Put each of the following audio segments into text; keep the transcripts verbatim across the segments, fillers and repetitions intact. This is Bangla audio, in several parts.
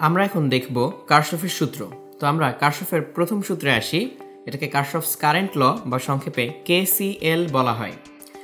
আমরা এখন দেখব কারশফের সূত্র। তো আমরা কারশফের প্রথম সূত্রে আসি। এটাকে কারশফস কারেন্ট ল বা সংক্ষেপে কেসিএল বলা হয়।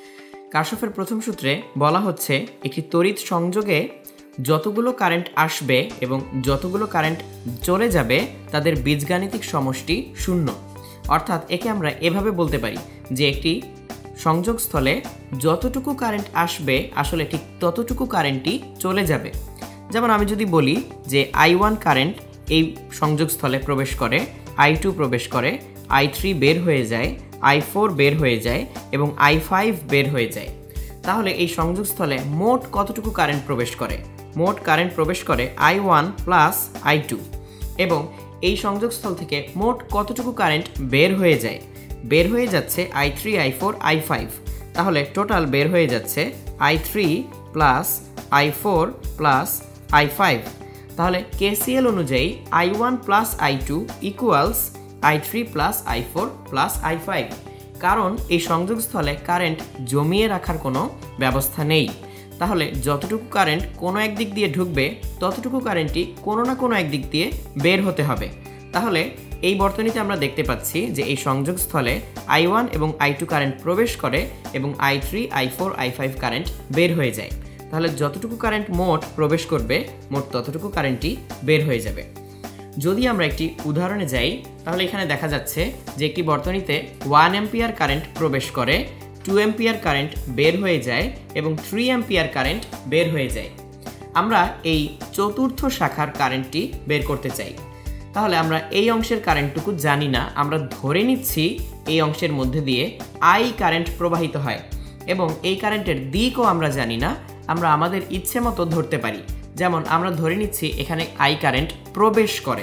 কারশফের প্রথম সূত্রে বলা হচ্ছে একটি তড়িৎ সংযোগে যতগুলো কারেন্ট আসবে এবং যতগুলো কারেন্ট চলে যাবে তাদের বীজগাণিতিক সমষ্টি শূন্য। অর্থাৎ একে আমরা এভাবে বলতে পারি যে একটি সংযোগস্থলে যতটুকু কারেন্ট আসবে আসলে ঠিক ততটুকু কারেন্টই চলে যাবে। যেমন আমি যদি বলি যে আই ওয়ান কারেন্ট এই সংযোগস্থলে প্রবেশ করে, আই টু প্রবেশ করে, আই থ্রি বের হয়ে যায়, আই ফোর বের হয়ে যায় এবং আই ফাইভ বের হয়ে যায়, তাহলে এই সংযোগস্থলে মোট কতটুকু কারেন্ট প্রবেশ করে? মোট কারেন্ট প্রবেশ করে I one plus I two. এবং এই সংযোগস্থল থেকে মোট কতটুকু কারেন্ট বের হয়ে যায়? বের হয়ে যাচ্ছে I three, I four, I five. তাহলে টোটাল বের হয়ে যাচ্ছে I three plus I four plus I five. তাহলে কেসিএল অনুযায়ী I one plus I two equals I three plus I four plus I five. কারণ এই সংযোগস্থলে কারেন্ট জমিয়ে রাখার কোনো ব্যবস্থা নেই। তাহলে যতটুকু কারেন্ট কোনো এক দিক দিয়ে ঢুকবে ততটুকু কারেন্টই কোনো না কোনো এক দিক দিয়ে বের হতে হবে। তাহলে এই বর্তনীতে আমরা দেখতে পাচ্ছি যে এই সংযোগস্থলে আই ওয়ান এবং আই টু কারেন্ট প্রবেশ করে এবং I three, I four, I five current বের হয়ে যায়। তাহলে যতটুকু কারেন্ট মোট প্রবেশ করবে মোট ততটুকু কারেন্টই বের হয়ে যাবে। যদি আমরা একটি উদাহরণে যাই তাহলে এখানে দেখা যাচ্ছে যে একটি বর্তনীতে ওয়ান অ্যাম্পিয়ার কারেন্ট প্রবেশ করে, টু অ্যাম্পিয়ার কারেন্ট বের হয়ে যায় এবং থ্রি অ্যাম্পিয়ার কারেন্ট বের হয়ে যায়। আমরা এই চতুর্থ শাখার কারেন্টটি বের করতে চাই। তাহলে আমরা এই অংশের কারেন্টটুকু জানি না, আমরা ধরে নিচ্ছি এই অংশের মধ্যে দিয়ে আই কারেন্ট প্রবাহিত হয় এবং এই কারেন্টের দিকও আমরা জানি না, আমরা আমাদের ইচ্ছে মতো ধরতে পারি। যেমন আমরা ধরে নিচ্ছি এখানে আই কারেন্ট প্রবেশ করে।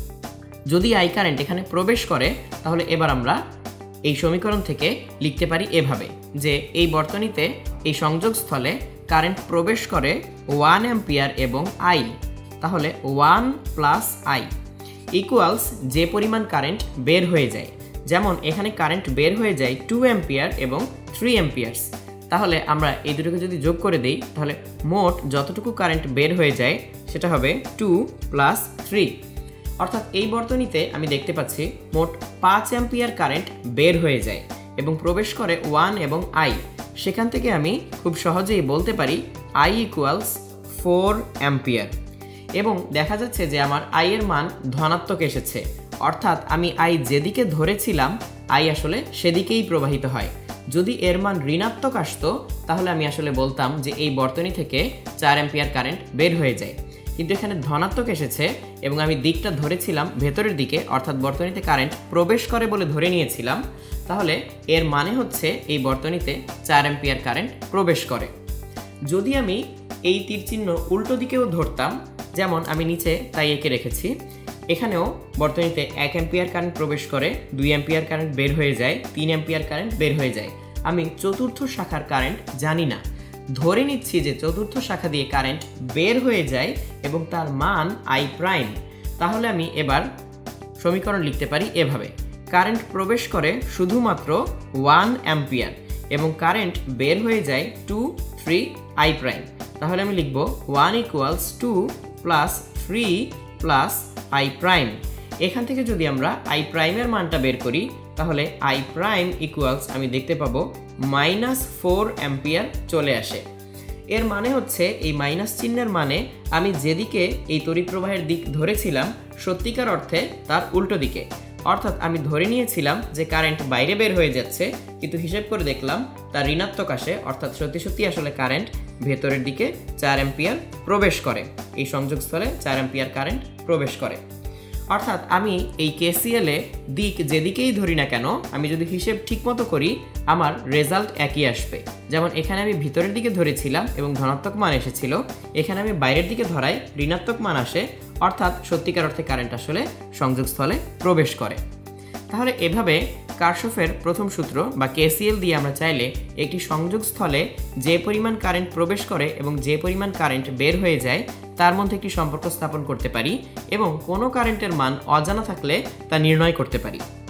যদি আই কারেন্ট এখানে প্রবেশ করে তাহলে এবার আমরা এই সমীকরণ থেকে লিখতে পারি এভাবে যে এই বর্তনীতে এই সংযোগস্থলে কারেন্ট প্রবেশ করে ওয়ান অ্যাম্পিয়ার এবং আই। তাহলে ওয়ান প্লাস আই ইকুয়ালস যে পরিমাণ কারেন্ট বের হয়ে যায়। যেমন এখানে কারেন্ট বের হয়ে যায় টু অ্যাম্পিয়ার এবং থ্রি অ্যাম্পিয়ার্স। তাহলে আমরা এই দুটোকে যদি যোগ করে দিই তাহলে মোট যতটুকু কারেন্ট বের হয়ে যায় সেটা হবে টু প্লাস থ্রি। অর্থাৎ এই বর্তনীতে আমি দেখতে পাচ্ছি মোট পাঁচ অ্যাম্পিয়ার কারেন্ট বের হয়ে যায় এবং প্রবেশ করে ওয়ান এবং আই। সেখান থেকে আমি খুব সহজেই বলতে পারি আই ইকুয়ালস ফোর অ্যাম্পিয়ার। এবং দেখা যাচ্ছে যে আমার আই এর মান ধনাত্মক এসেছে, অর্থাৎ আমি আই যেদিকে ধরেছিলাম আই আসলে সেদিকেই প্রবাহিত হয়। যদি এর মান ঋণাত্মক আসতো তাহলে আমি আসলে বলতাম যে এই বর্তনী থেকে চার অ্যাম্পিয়ার কারেন্ট বের হয়ে যায়। কিন্তু এখানে ধনাত্মক এসেছে এবং আমি দিকটা ধরেছিলাম ভেতরের দিকে, অর্থাৎ বর্তনীতে কারেন্ট প্রবেশ করে বলে ধরে নিয়েছিলাম। তাহলে এর মানে হচ্ছে এই বর্তনীতে চার অ্যাম্পিয়ার কারেন্ট প্রবেশ করে। যদি আমি এই তীর চিহ্ন উল্টো দিকেও ধরতাম, যেমন আমি নিচে তাই এঁকে রেখেছি, এখানেও বর্তনীতে এক অ্যাম্পিয়ার কারেন্ট প্রবেশ করে, দুই অ্যাম্পিয়ার কারেন্ট বের হয়ে যায়, তিন অ্যাম্পিয়ার কারেন্ট বের হয়ে যায়। আমি চতুর্থ শাখার কারেন্ট জানি না, ধরে নিচ্ছি যে চতুর্থ শাখা দিয়ে কারেন্ট বের হয়ে যায় এবং তার মান আই প্রাইম। তাহলে আমি এবার সমীকরণ লিখতে পারি এভাবে, কারেন্ট প্রবেশ করে শুধুমাত্র ওয়ান অ্যাম্পিয়ার এবং কারেন্ট বের হয়ে যায় টু, থ্রি আই প্রাইম। তাহলে আমি লিখব one equals two plus three plus I prime. এখান থেকে যদি আমরা আই প্রাইমের মানটা বের করি তাহলে আই প্রাইম ইকুয়ালস আমি দেখতে পাবো মাইনাস ফোর অ্যাম্পিয়ার চলে আসে। এর মানে হচ্ছে এই মাইনাস চিহ্নের মানে আমি যেদিকে এই তড়িৎ প্রবাহের দিক ধরেছিলাম সত্যিকার অর্থে তার উল্টো দিকে। অর্থাৎ আমি ধরে নিয়েছিলাম যে কারেন্ট বাইরে বের হয়ে যাচ্ছে, কিন্তু হিসেব করে দেখলাম তার ঋণাত্মক আসে, অর্থাৎ সত্যি সত্যি আসলে কারেন্ট ভেতরের দিকে চার অ্যাম্পিয়ার প্রবেশ করে, এই সংযোগস্থলে চার অ্যাম্পিয়ার কারেন্ট প্রবেশ করে। অর্থাৎ আমি এই কেসিএলে দিক যেদিকেই ধরি না কেন আমি যদি হিসেব ঠিকমতো করি আমার রেজাল্ট একই আসবে। যেমন এখানে আমি ভিতরের দিকে ধরেছিলাম এবং ধনাত্মক মান এসেছিল, এখানে আমি বাইরের দিকে ধরাই ঋণাত্মক মান আসে, অর্থাৎ সত্যিকার অর্থে কারেন্ট আসলে সংযোগস্থলে প্রবেশ করে। তাহলে এভাবে কারশফের প্রথম সূত্র বা কেসিএল দিয়ে আমরা চাইলে একটি সংযোগস্থলে যে পরিমাণ কারেন্ট প্রবেশ করে এবং যে পরিমাণ কারেন্ট বের হয়ে যায় তার মধ্যে একটি সম্পর্ক স্থাপন করতে পারি এবং কোনো কারেন্টের মান অজানা থাকলে তা নির্ণয় করতে পারি।